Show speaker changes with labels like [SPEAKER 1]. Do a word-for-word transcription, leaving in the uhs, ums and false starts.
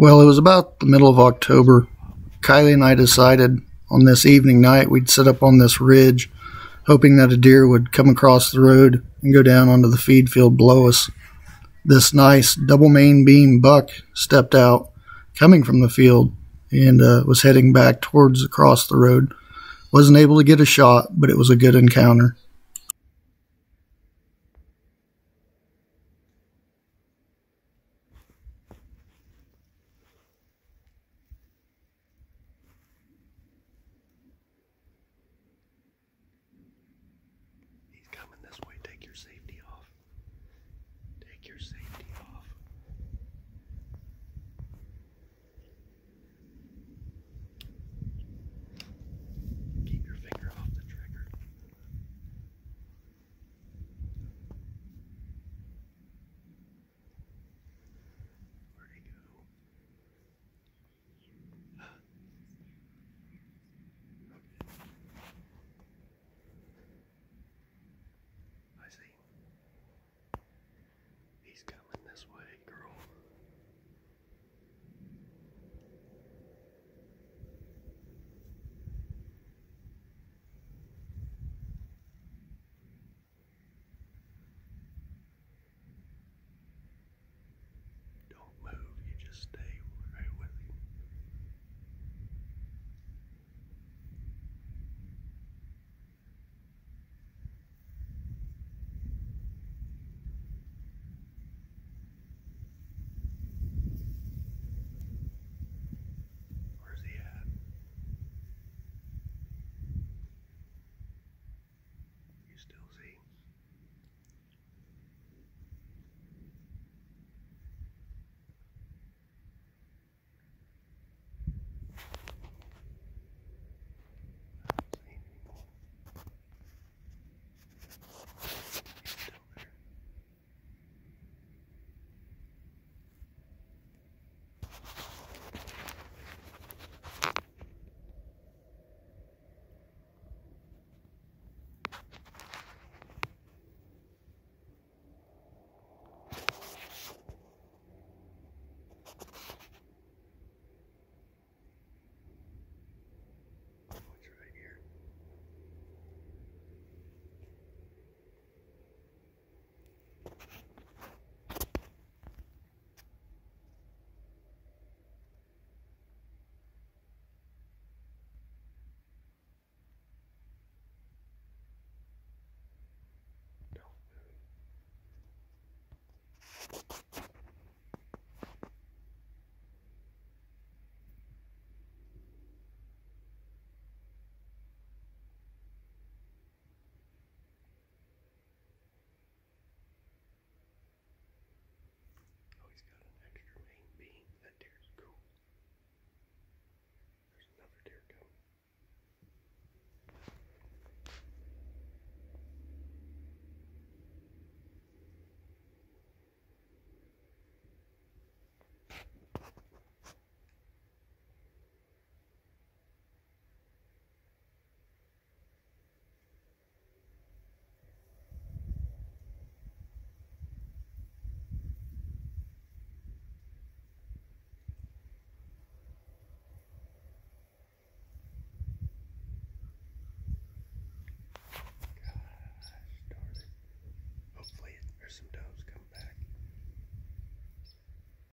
[SPEAKER 1] Well, it was about the middle of October. Kylie and I decided on this evening night we'd sit up on this ridge, hoping that a deer would come across the road and go down onto the feed field below us. This nice double main beam buck stepped out, coming from the field, and uh, was heading back towards across the road. Wasn't able to get a shot, but it was a good encounter.